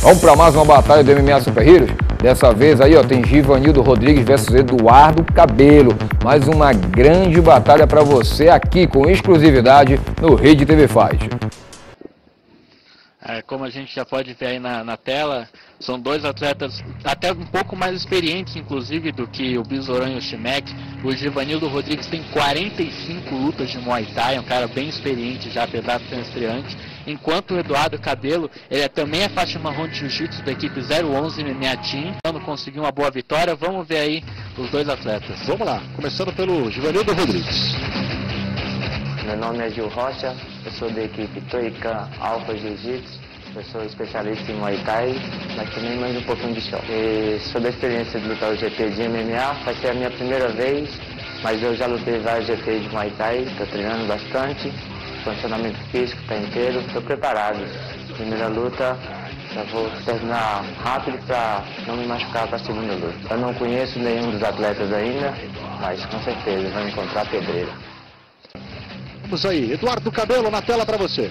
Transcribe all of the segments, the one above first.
Vamos para mais uma batalha do MMA Super Heroes? Dessa vez aí, ó, tem Givanildo Rodrigues versus Eduardo Cabelo. Mais uma grande batalha para você aqui com exclusividade no Rede TV Fight. Como a gente já pode ver aí na tela, são dois atletas até um pouco mais experientes, inclusive, do que o Bisoran e o Chimek. O Givanildo Rodrigues tem 45 lutas de Muay Thai, é um cara bem experiente já, apesar de ser estreante. Enquanto o Eduardo Cabelo, ele também é faixa marrom de jiu-jitsu da equipe 011 MMA Team, conseguiu uma boa vitória. Vamos ver aí os dois atletas. Vamos lá, começando pelo Givanildo Rodrigues. Meu nome é Gil Rocha, eu sou da equipe Toican Alpha Jiu-Jitsu, eu sou especialista em Muay Thai, mas também mais um pouquinho de choque. Sou da experiência de lutar o GP de MMA, vai ser a minha primeira vez, mas eu já lutei vários GPs de Muay Thai, estou treinando bastante, condicionamento físico está inteiro, estou preparado. Primeira luta, já vou terminar rápido para não me machucar para a segunda luta. Eu não conheço nenhum dos atletas ainda, mas com certeza vou encontrar pedreiro. Vamos aí, Eduardo Cabelo na tela para você.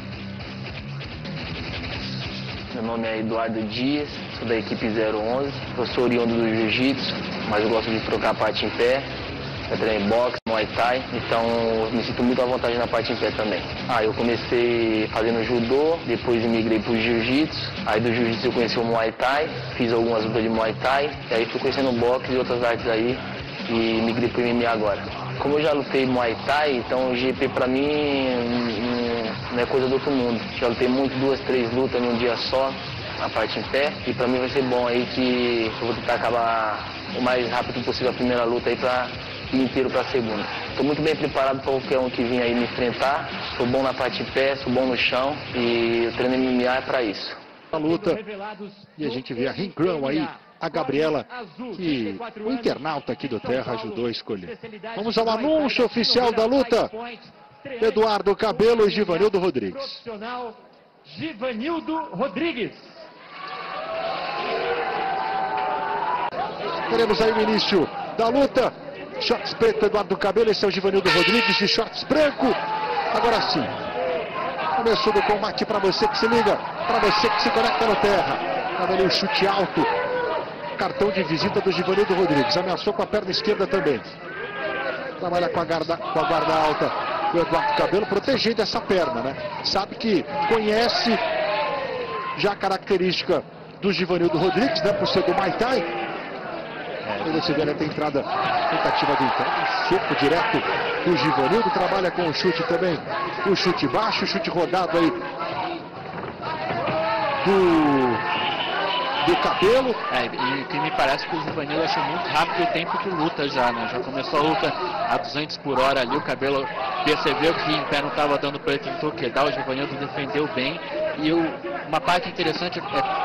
Meu nome é Eduardo Dias, sou da equipe 011, eu sou oriundo do Jiu-Jitsu, mas eu gosto de trocar a parte em pé. Eu treino boxe, Muay Thai, então me sinto muito à vontade na parte em pé também. Eu comecei fazendo judô, depois migrei para o Jiu-Jitsu, aí do Jiu-Jitsu eu conheci o Muay Thai, fiz algumas lutas de Muay Thai, e aí fui conhecendo boxe e outras artes aí, e migrei para o MMA agora. Como eu já lutei Muay Thai, então o GP pra mim não é coisa do outro mundo. Já lutei muito, 2, 3 lutas num dia só, na parte em pé, e pra mim vai ser bom aí que eu vou tentar acabar o mais rápido possível a primeira luta aí pra ir inteiro pra segunda. Tô muito bem preparado para qualquer um que vir aí me enfrentar, sou bom na parte em pé, sou bom no chão, e o treino MMA é pra isso. A luta, e a gente vê a Ringrão aí, a Gabriela, que o internauta aqui do Terra ajudou a escolher. Vamos ao anúncio oficial da luta. Eduardo Cabelo e Givanildo Rodrigues. Givanildo Rodrigues. Teremos aí o início da luta. Shorts preto, Eduardo Cabelo, esse é o Givanildo Rodrigues de shorts branco. Agora sim, começou do combate para você que se liga, para você que se conecta no Terra. Cabelo, um chute alto. Cartão de visita do Givanildo Rodrigues. Ameaçou com a perna esquerda também. Trabalha com a guarda alta do Eduardo Cabelo, protegendo essa perna, né? Sabe que conhece já a característica do Givanildo Rodrigues, né? Por ser do Muay Thai. Aí você vê a entrada, tentativa de entrada, um soco direto do Givanildo. Trabalha com o chute também, o chute baixo, o chute rodado aí do Cabelo. E o que me parece que o Givanildo achou muito rápido o tempo que luta já, né? Já começou a luta a 200 por hora ali, o Cabelo percebeu que em pé não estava dando para ele, tentou quedar, o Givanildo defendeu bem. E uma parte interessante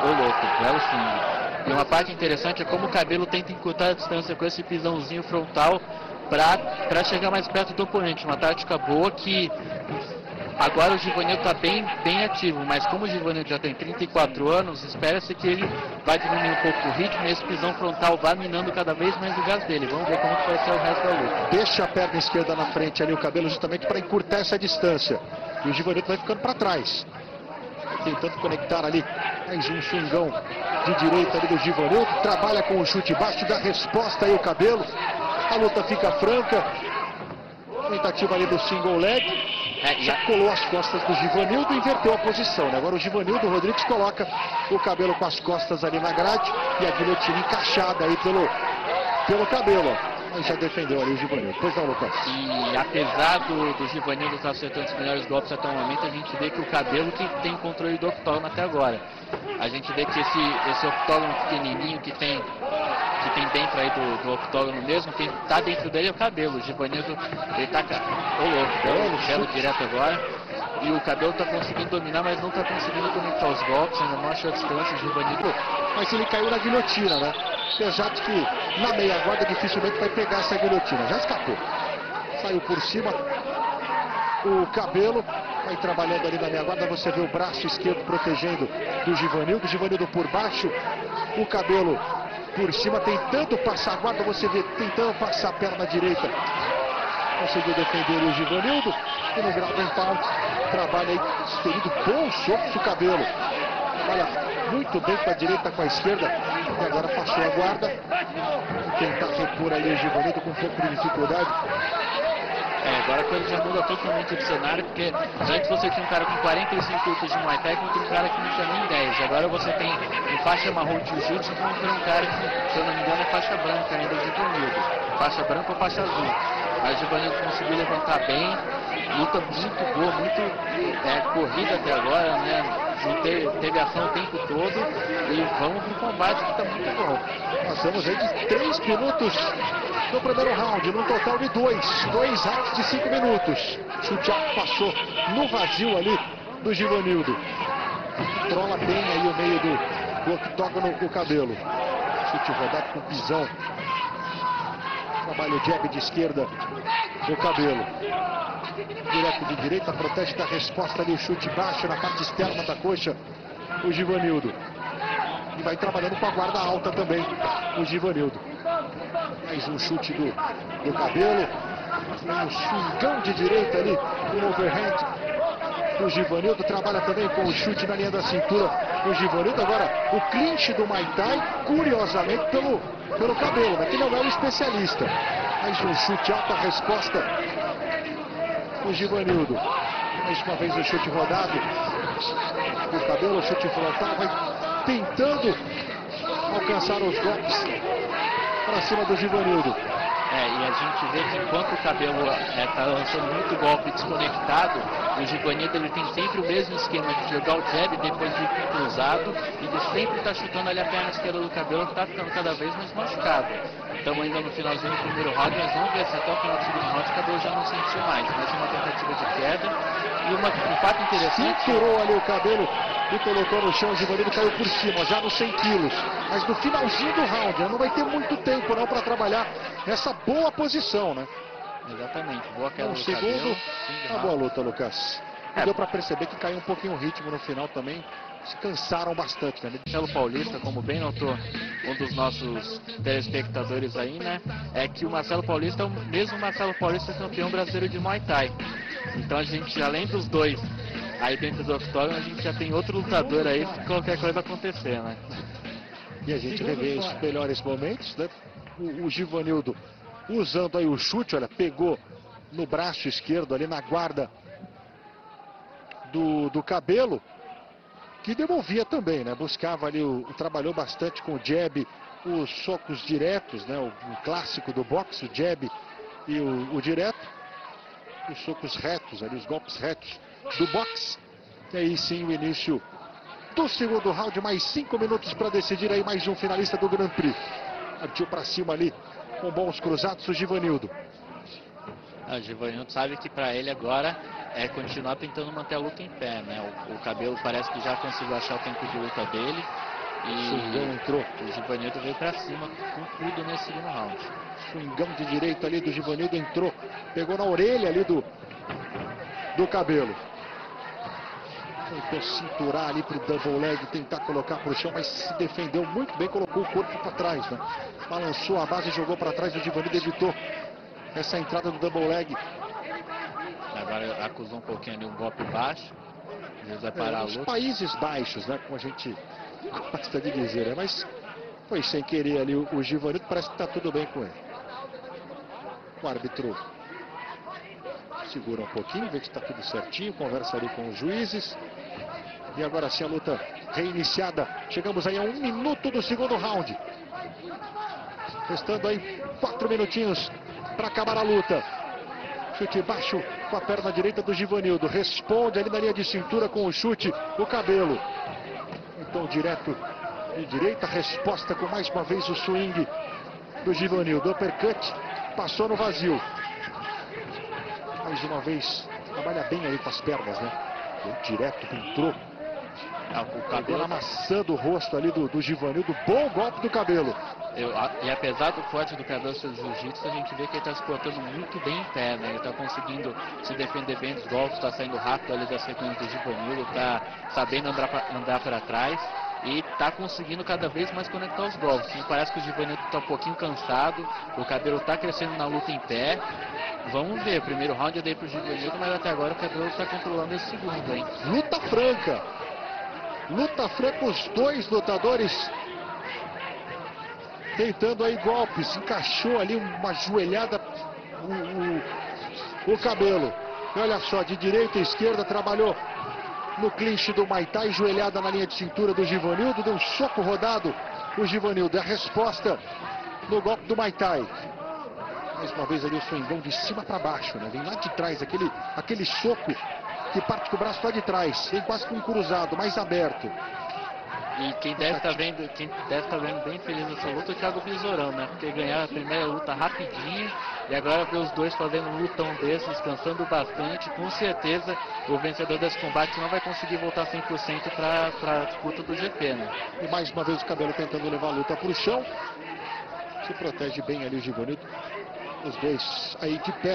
E uma parte interessante é como o Cabelo tenta encurtar a distância com esse pisãozinho frontal para chegar mais perto do oponente. Uma tática boa que agora o Givanildo está bem ativo, mas como o Givanildo já tem 34 anos, espera-se que ele vai diminuir um pouco o ritmo e esse pisão frontal vai minando cada vez mais o gás dele. Vamos ver como vai ser o resto da luta. Deixa a perna esquerda na frente ali, o Cabelo, justamente para encurtar essa distância. E o Givanildo vai ficando para trás. Tentando conectar ali mais um swingão de direita ali do Givanildo. Trabalha com o chute baixo, dá resposta aí o Cabelo. A luta fica franca. Tentativa ali do single leg. Já colou as costas do Givanildo e inverteu a posição, né? Agora o Givanildo Rodrigues coloca o Cabelo com as costas ali na grade e a guilhotina encaixada aí pelo Cabelo, ó. Mas já defendeu ali o Givanildo. Pois não, Lucas. E apesar do Givanildo estar acertando os melhores golpes até o momento, a gente vê que o Cabelo que tem controle do octógono até agora. A gente vê que esse octógono pequenininho que tem dentro aí do octógono mesmo, quem tá dentro dele é o Cabelo. O Givanildo, ele tá belo direto agora. E o Cabelo tá conseguindo dominar, mas não tá conseguindo conectar os golpes, ainda não achou a distância. O Givanildo, mas ele caiu na guilhotina, né? Apesar de que na meia guarda dificilmente vai pegar essa guilhotina. Já escapou. Saiu por cima. O Cabelo vai trabalhando ali na meia guarda. Você vê o braço esquerdo protegendo do Givanildo. O Givanildo por baixo. O Cabelo por cima tentando passar a guarda. Você vê tentando passar a perna direita. Conseguiu defender o Givanildo. E no grau do empate trabalha aí, ferido bom soco do Cabelo. Trabalha muito bem com a direita, com a esquerda, e agora passou a guarda. Tentar repor ali o Givanildo com um pouco de dificuldade. Agora a coisa já muda totalmente de cenário, porque antes você tinha um cara com 45 lutas de Muay Thai contra um cara que não tinha nem 10. Agora você tem em faixa marrom de Jiu-Jitsu contra um cara que, se eu não me engano, é faixa branca ainda de Givanildo. Faixa branca ou faixa azul. Mas o Givanildo conseguiu levantar bem, luta muito boa, muito corrida até agora, né? Teve ação o tempo todo e vamos pro combate que tá muito bom. Passamos aí de 3 minutos no primeiro round, num total de 2 rounds de 5 minutos. Chute alto passou no vazio ali do Givanildo. Controla bem aí o meio do octógono o Cabelo. Chute rodado com pisão. Trabalha o jab de esquerda do Cabelo. Direto de direita, protege da resposta ali, o chute baixo na parte externa da coxa, o Givanildo. E vai trabalhando com a guarda alta também, o Givanildo. Mais um chute do Cabelo. Um swingão de direita ali, um overhand do Givanildo. Trabalha também com o chute na linha da cintura, o Givanildo. Agora, o clinch do Muay Thai, curiosamente, pelo Cabelo, né, que não é um especialista. Mais um chute alto, a resposta o Givanildo. Mais uma vez o chute rodado. O Cabelo, o chute frontal, vai tentando alcançar os golpes para cima do Givanildo. E a gente vê que enquanto o Cabelo está lançando muito golpe desconectado, o Givanildo ele tem sempre o mesmo esquema de jogar o jab depois de ir cruzado, e ele sempre está chutando ali a perna esquerda do Cabelo, que está ficando cada vez mais machucado. Estamos ainda no finalzinho do primeiro round, mas vamos ver se até o final do segundo round o Cabelo já não sentiu mais. Mas uma tentativa de queda e um fato interessante. Cinturou ali o Cabelo e colocou no chão, o Givanildo caiu por cima, já nos 100 quilos. Mas no finalzinho do round, não vai ter muito tempo não para trabalhar nessa boa posição, né? Exatamente, boa queda do segundo, Cabelo. Uma boa luta, Lucas. Deu para perceber que caiu um pouquinho o ritmo no final também. Se cansaram bastante, né? Marcelo Paulista, como bem notou um dos nossos telespectadores aí, né? É que o Marcelo Paulista é o mesmo Marcelo Paulista campeão brasileiro de Muay Thai. Então a gente, além dos dois aí dentro do octógono, a gente já tem outro lutador aí se qualquer coisa acontecer, né? E a gente revê os melhores momentos, né? O Givanildo usando aí o chute, olha, pegou no braço esquerdo ali na guarda do Cabelo, que devolvia também, né? Buscava ali, trabalhou bastante com o jab, os socos diretos, né? O clássico do boxe, o jab e o direto, os socos retos ali, os golpes retos do boxe. E aí sim o início do segundo round, mais 5 minutos para decidir aí mais um finalista do Grand Prix. Partiu para cima ali com bons cruzados o Givanildo. O Givanildo sabe que para ele agora é continuar tentando manter a luta em pé, né? O Cabelo parece que já conseguiu achar o tempo de luta dele. E entrou. O Givanildo veio para cima com tudo nesse segundo round. Swingão de direita ali do Givanildo, entrou, pegou na orelha ali do Cabelo. Tentou cinturar ali pro double leg, tentar colocar pro chão, mas se defendeu muito bem, colocou o corpo para trás, né? Balançou a base e jogou para trás, o Givanildo evitou essa entrada do double leg. Agora acusou um pouquinho ali um golpe baixo. Às vezes vai parar a luta. Os Países Baixos, né? Como a gente gosta de dizer, né? Mas foi sem querer ali o Givanildo, parece que tá tudo bem com ele. O árbitro segura um pouquinho, vê que está tudo certinho, conversa ali com os juízes. E agora sim a luta reiniciada. Chegamos aí a 1 minuto do segundo round. Restando aí 4 minutinhos para acabar a luta. Chute baixo com a perna direita do Givanildo. Responde ali na linha de cintura com o chute o Cabelo. Então direto de direita, resposta com mais uma vez o swing do Givanildo. Uppercut, passou no vazio. Mais uma vez, trabalha bem aí com as pernas, né? Direto, entrou. O Cabelo amassando o rosto ali do Givanildo. Bom golpe do Cabelo. E apesar do forte do Cabelo ser jiu-jitsu, a gente vê que ele está se portando muito bem em pé, né? Ele está conseguindo se defender bem dos golpes, está saindo rápido ali da sequência do Givanildo, está sabendo andar para trás e está conseguindo cada vez mais conectar os golpes. Me parece que o Givanildo está um pouquinho cansado, o Cabelo está crescendo na luta em pé. Vamos ver, o primeiro round eu dei para o Givanildo, mas até agora o Cabelo está controlando esse segundo, hein? Luta franca. Luta franca, os dois lutadores tentando aí golpes. Encaixou ali uma joelhada o Cabelo. E olha só, de direita a esquerda, trabalhou no clinch do Muay Thai, joelhada na linha de cintura do Givanildo, deu um soco rodado o Givanildo. A resposta no golpe do Muay Thai. Mais uma vez ali o swingão de cima para baixo, né? Vem lá de trás, aquele soco que parte com o braço lá de trás, vem quase com um cruzado, mais aberto. E quem deve estar vendo bem feliz nessa luta é o Thiago Besourão, né? Porque ganharam a primeira luta rapidinho e agora ver os dois fazendo um lutão desse, descansando bastante. Com certeza o vencedor desse combate não vai conseguir voltar 100% para a disputa do GP, né? E mais uma vez o Cabelo tentando levar a luta para o chão. Se protege bem ali o Givanildo. Os dois aí de pé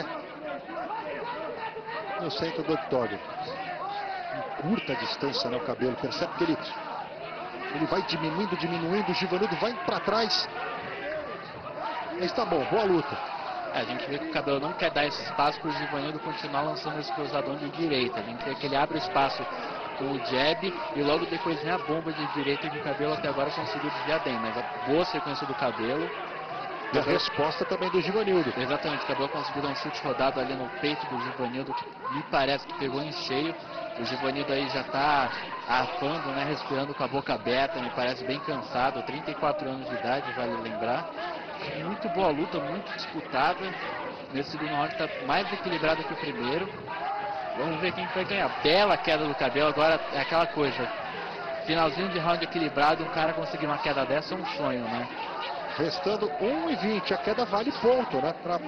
no centro do octógono. Em curta distância, né, o Cabelo. Percebe que ele vai diminuindo, o Givanildo vai para trás. Mas tá bom, boa luta. A gente vê que o Cabelo não quer dar esse espaço para o Givanildo continuar lançando esse cruzadão de direita. A gente vê que ele abre o espaço com o jab e logo depois vem a bomba de direita que o Cabelo até agora conseguiu desviar bem. Mas a boa sequência do Cabelo. E a resposta também do Givanildo. Exatamente, o Cabelo conseguiu dar um chute rodado ali no peito do Givanildo, que me parece que pegou em cheio. O Givanildo aí já está arfando, né, respirando com a boca aberta, me parece bem cansado, 34 anos de idade, vale lembrar. Muito boa luta, muito disputada. Nesse segundo round está mais equilibrado que o primeiro. Vamos ver quem vai ganhar. Bela queda do Cabelo, agora é aquela coisa. Finalzinho de round equilibrado, um cara conseguir uma queda dessa é um sonho, né? Restando 1:20, a queda vale ponto, né? Para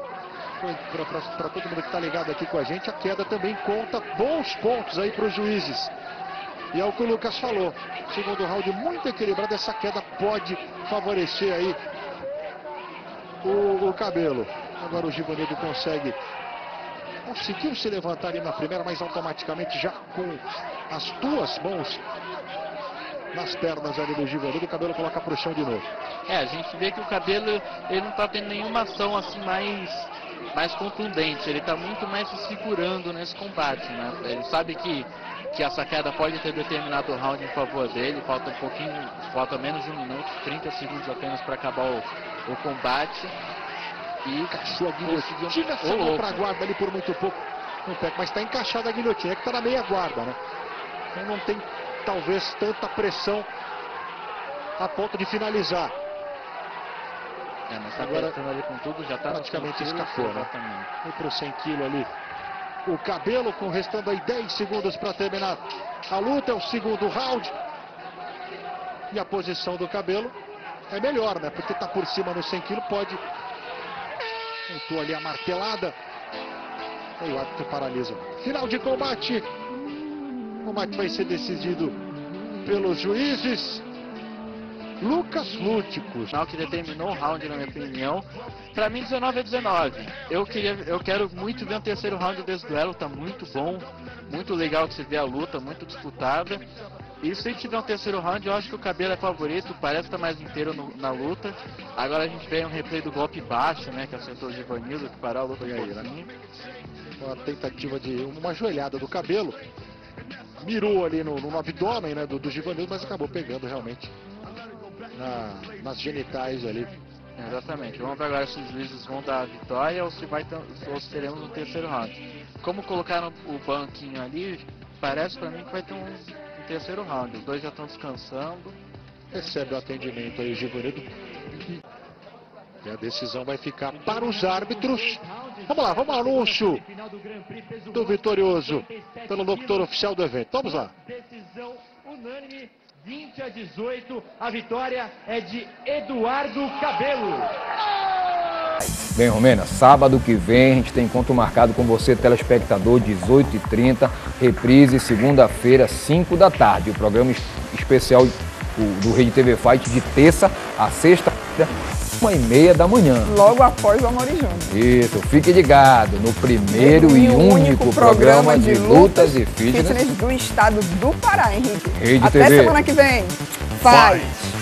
todo mundo que está ligado aqui com a gente, a queda também conta bons pontos aí para os juízes. E é o que o Lucas falou. Segundo round muito equilibrado, essa queda pode favorecer aí o Cabelo. Agora o Givanildo conseguiu se levantar ali na primeira, mas automaticamente já com as duas mãos nas pernas ali do Givanildo, o Cabelo coloca pro chão de novo. A gente vê que o Cabelo, ele não tá tendo nenhuma ação assim mais contundente, ele tá muito mais se segurando nesse combate, né? Ele sabe que essa queda pode ter determinado o round em favor dele, falta menos de 1 minuto, 30 segundos apenas para acabar o combate. E encaixou a guilhotina, saiu pra guarda ali por muito pouco no pé, mas tá encaixada a guilhotina, é que tá na meia guarda, né? Então não tem talvez tanta pressão a ponto de finalizar. Mas tá agora ali com tudo, já tá praticamente escapou, né? Foi pro 100 kg ali. O Cabelo, com restando aí 10 segundos para terminar a luta, é o segundo round. E a posição do Cabelo é melhor, né? Porque tá por cima no 100 kg, pode. Tentou ali a martelada. Aí o árbitro paralisa. Final de combate. O combate vai ser decidido pelos juízes. Lucas Lúticos. Final que determinou o round, na minha opinião. Pra mim, 19-19. Eu quero muito ver um terceiro round desse duelo. Tá muito bom. Muito legal de se ver a luta. Muito disputada. E se tiver um terceiro round, eu acho que o Cabelo é favorito. Parece estar mais inteiro na luta. Agora a gente vê um replay do golpe baixo, né? Que acertou o Givanildo, que parou a luta aí, né? Uma tentativa de uma joelhada do Cabelo. Mirou ali no abdômen, né, do Givanildo, mas acabou pegando realmente nas genitais ali. Exatamente. Vamos ver agora se os juízes vão dar a vitória ou se teremos um terceiro round. Como colocaram o banquinho ali, parece pra mim que vai ter um terceiro round. Os dois já estão descansando. Recebe o atendimento aí o Givanildo. E a decisão vai ficar para os árbitros. Vamos lá, vamos ao anúncio do vitorioso pelo locutor oficial do evento. Vamos lá. Decisão unânime, 20-18. A vitória é de Eduardo Cabelo. Bem, Romena, sábado que vem a gente tem encontro marcado com você, telespectador, 18h30, reprise segunda-feira, 5 da tarde. O programa especial do Rede TV Fight de terça a sexta-feira, 1h30 da manhã. Logo após o Amorijão. Isso, fique ligado no primeiro e único programa de lutas e fitness do estado do Pará, Henrique. Rede Até TV. semana que vem. Fight!